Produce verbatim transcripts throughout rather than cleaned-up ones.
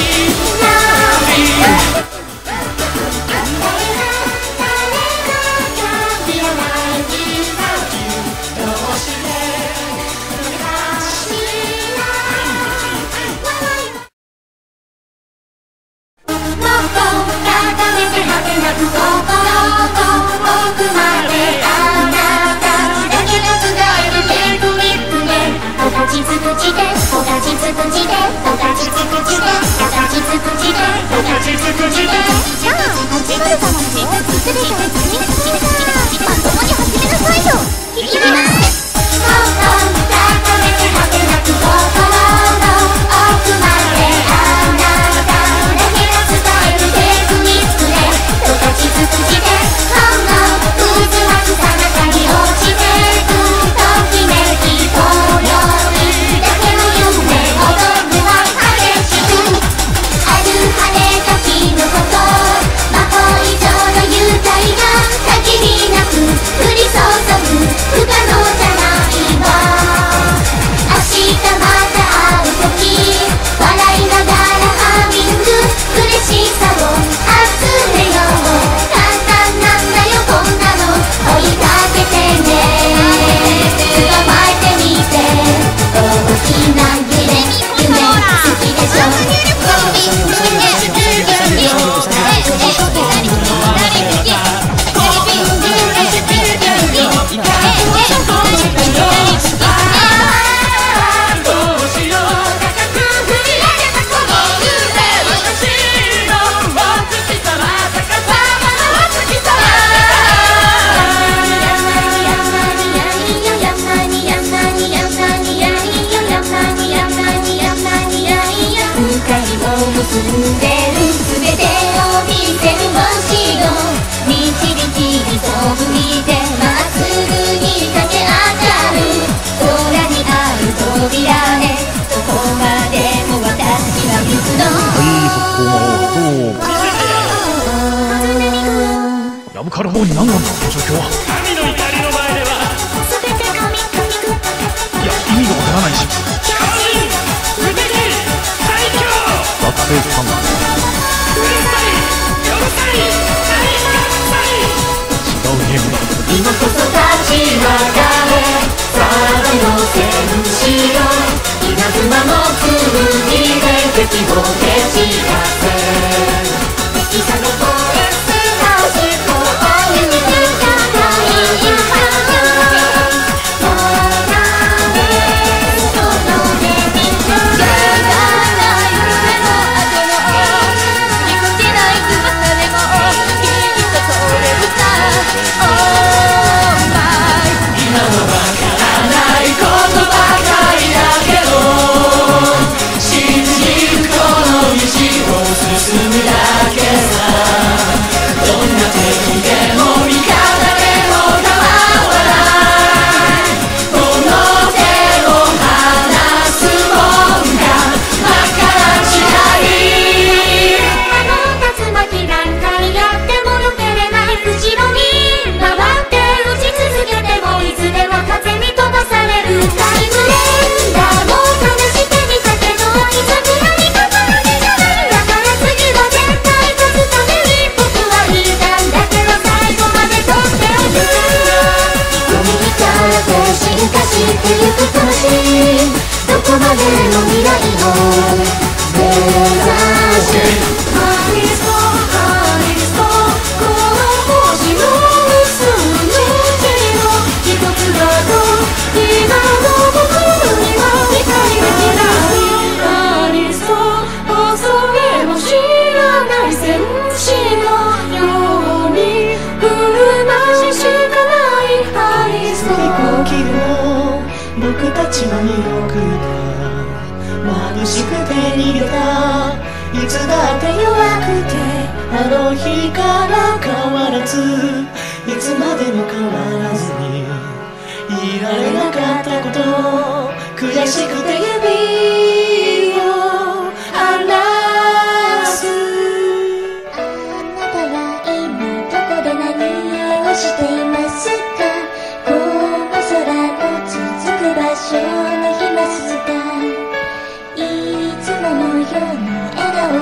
ヤブカルボーに何なんだこの状況は。 神の怒りの前では全て神神いや意味がわからないし。 神無敵最強学生さんうるさいよろさい大喝采。 違うゲームだ。 今こそ立ち上がれさあの戦士よ稲妻の剣で敵を蹴散らせ戦の声どこまでも未来を目指してハリストハリストこの星のすべての一つだと今の僕には理解できないハリスト恐れも知らない戦士のように振る舞うしかないハリスト飛行機も僕たちの魅力だ眩しくて逃げたいつだって弱くてあの日から変わらずいつまでも変わらずにいられなかったこと悔しくて指を離すあなたは今どこで何をしていますかこの空の続く場所にいますかいつものように笑顔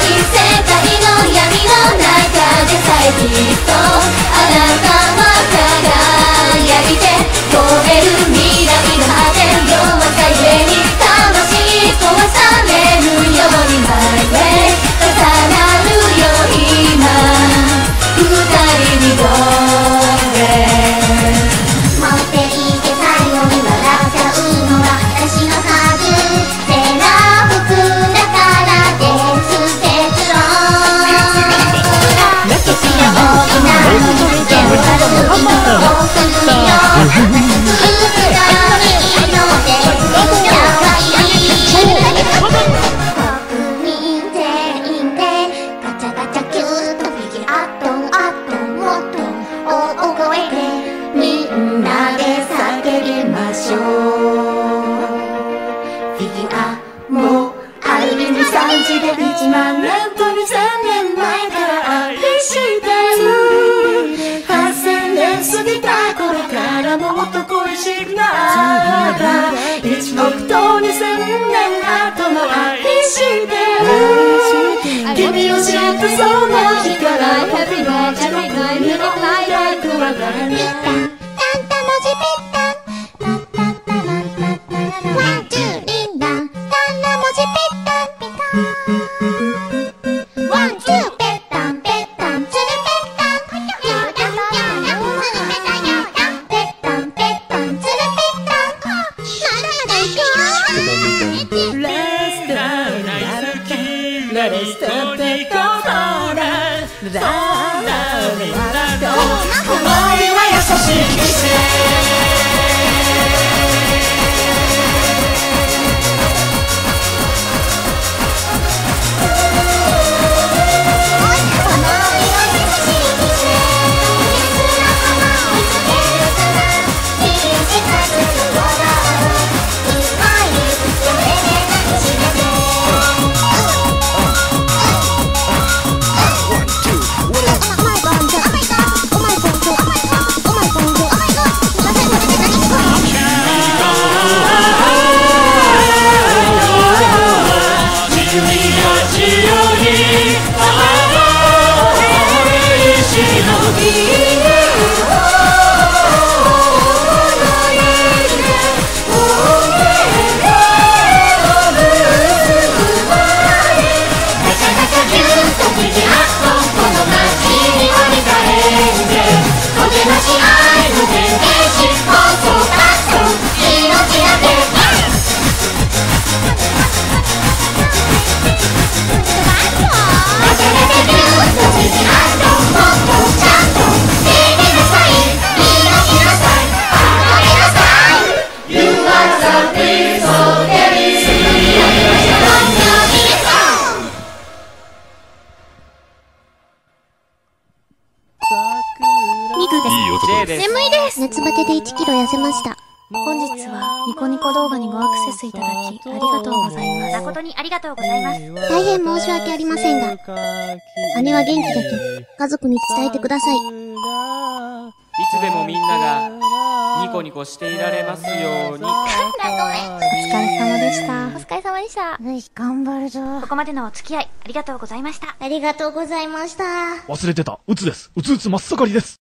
夏バテでいちキロ痩せました。本日はニコニコ動画にごアクセスいただきありがとうございます。 誠にありがとうございます。 大変申し訳ありませんが、姉は元気だと家族に伝えてください。いつでもみんながニコニコしていられますように。お疲れ様でした。 お疲れ様でした。 よし、頑張るぞ。 ここまでのお付き合いありがとうございました。 ありがとうございました。 忘れてた。うつです。うつうつ真っ盛りです。